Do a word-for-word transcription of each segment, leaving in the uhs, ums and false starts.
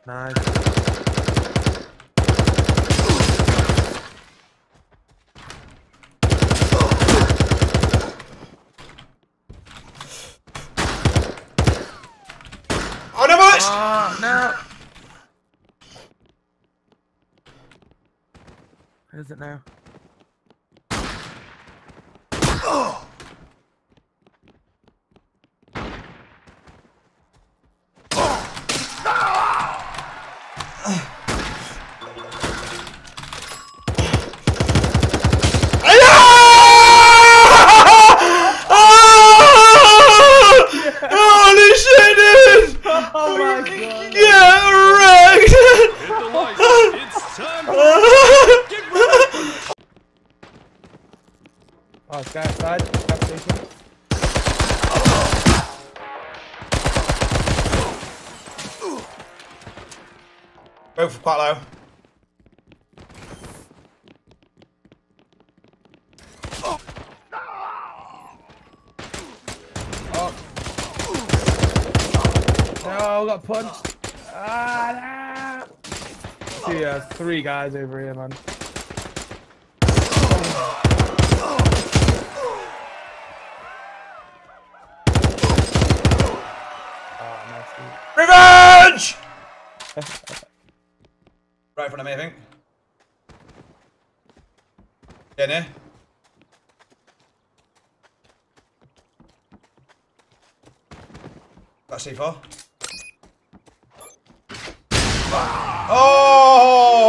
Nice. Oh no, much! Oh, no! Who's it now? Oh! Holy shit, dude! Oh my god! Get wrecked! Hit the lights. It's time to get ready. Oh, it's guy outside. Gas station. Both quite low. Oh. No, got punched. Ah, no. See, uh, three guys over here, man. Oh, nice. Revenge! Right in front of me, I think. Yeah, near. That's C four. Oh!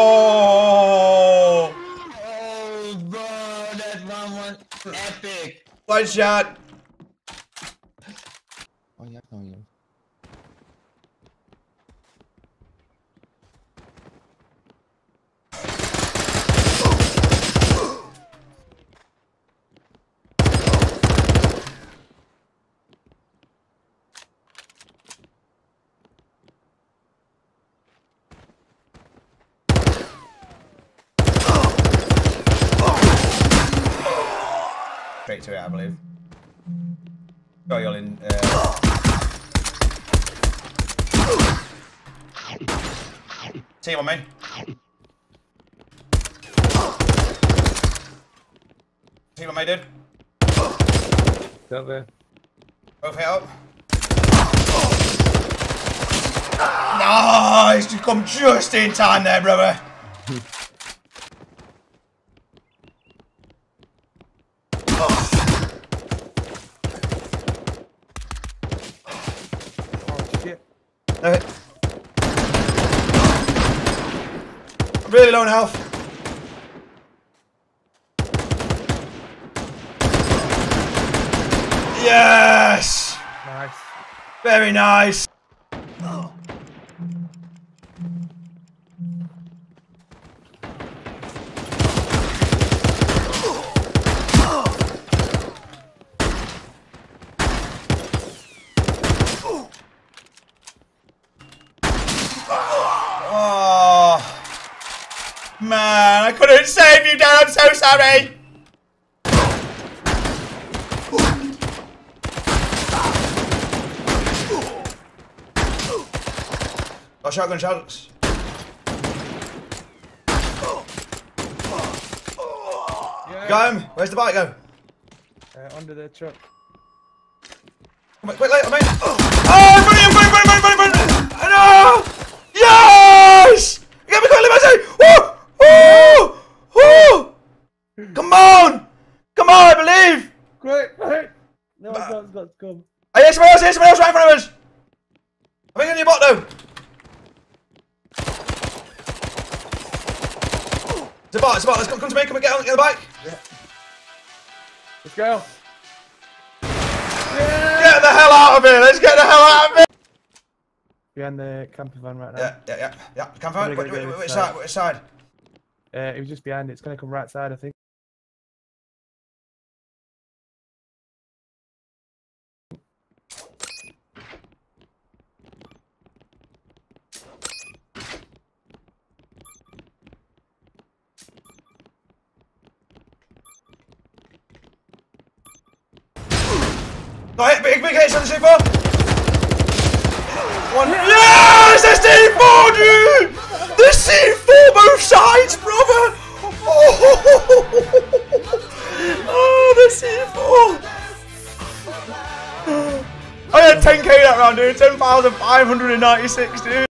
Oh, bro, that one was epic. One shot. Oh, yeah, no, yeah. Straight to it, I believe. Got you all in. Uh... Team on me. Team on me, dude. Got there. Both hit up. Nice! You come just in time there, brother. No hit. I'm really low in health. Yes! Nice. Very nice. Oh, man, I couldn't save you, Dad. I'm so sorry. Got shotgun shots. Yeah. Got him. Where's the bike go? Uh, under the truck. Come on, wait, later, mate. Oh, brilliant, brilliant, brilliant, brilliant, brilliant. No! Yes! Get me quickly, Messi! Woo! Woo! Woo! Come on! Come on, I believe! Quick, quick! No, it's got, it's got to come. I hear someone else, I hear someone else right in front of us! I think on your bot though. It's a bot, it's a bot, let's come, come to me, come and get on, get on the bike! Yeah. Let's go! Get the hell out of here! Let's get the hell out of here! Behind the camper van right now. Yeah, yeah, yeah, yeah. Camp van, Gonna which, go which, this which side. side? Which side? Uh, it was just behind it. It's going to come right side, I think. Got hit, big, big hits on the C four! One. Yes! The C four, dude! The C four both sides, brother! Oh, oh the C four! I had ten K that round, dude. ten thousand five hundred ninety-six, dude.